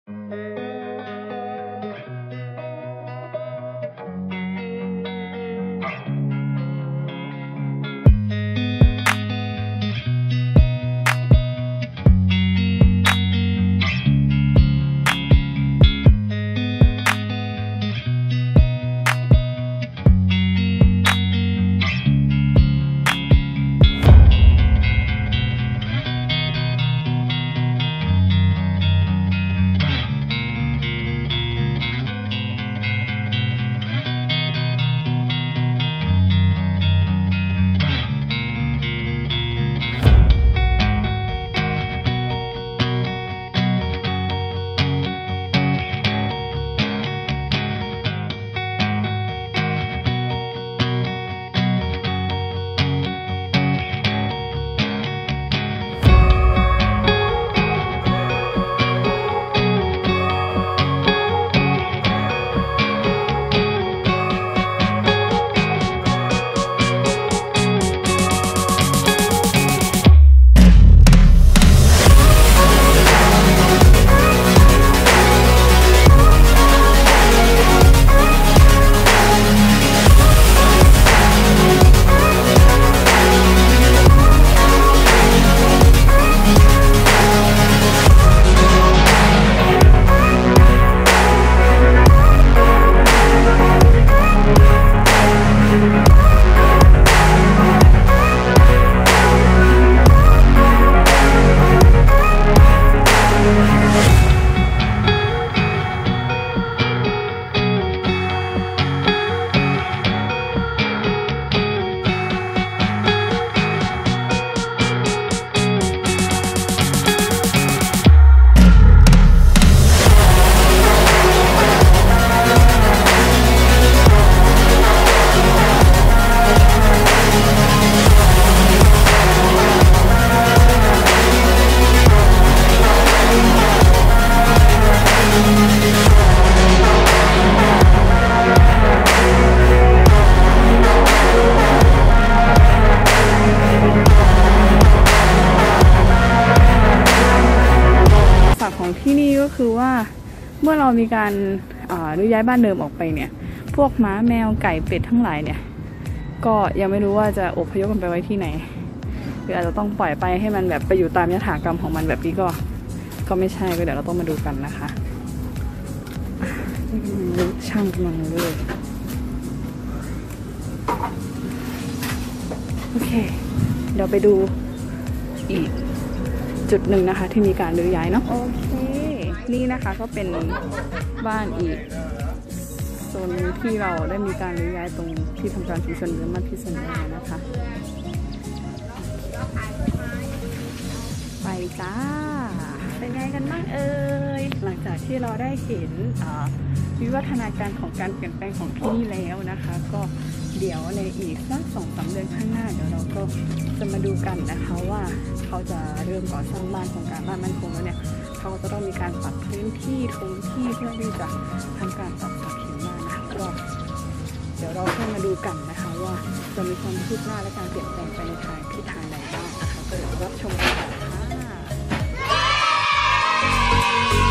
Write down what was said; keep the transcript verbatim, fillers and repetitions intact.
ที่นี่ก็คือว่าเมื่อเรามีการรื้อย้ายบ้านเดิมออกไปเนี่ยพวกหมาแมวไก่เป็ดทั้งหลายเนี่ยก็ยังไม่รู้ว่าจะอพยพกันไปไว้ที่ไหนหรืออาจจะต้องปล่อยไปให้มันแบบไปอยู่ตามยถากรรมของมันแบบนี้ก็ก็ไม่ใช่ก็เดี๋ยวเราต้องมาดูกันนะคะช่างมันเลยโอเคเดี๋ยวไปดูอีกจุดหนึ่งนะคะที่มีการรื้อย้ายเนาะโอเคนี่นะคะก็เป็นบ้านอีกโซนที่เราได้มีการรื้อย้ายตรงที่ทำการชุมชนหรือบ้านพิษณุโลกนะคะไปจ้าเป็นไงกันบ้างเอ่ยหลังจากที่เราได้เห็นวิวัฒนาการของการเปลี่ยนแปลงของที่นี่แล้วนะคะก็เดี๋ยวในอีกสักสองสามเดือนข้างหน้าเดี๋ยวเราก็จะมาดูกันนะคะว่าเขาจะเริ่มก่อสร้างบ้านโครงการบ้านมั่นคงแล้วเนี่ยเขาจะต้องมีการปรับพื้นที่ทงที่เพื่อที่จะทำการปรับเสาเข็มบ้านนะคะก็เดี๋ยวเราค่อยมาดูกันนะคะว่าจะมีความคืบหน้าและการเปลี่ยนแปลงไปในทางทิศทางใดบ้างนะคะก็เดี๋ยวรับชมกันค่ะ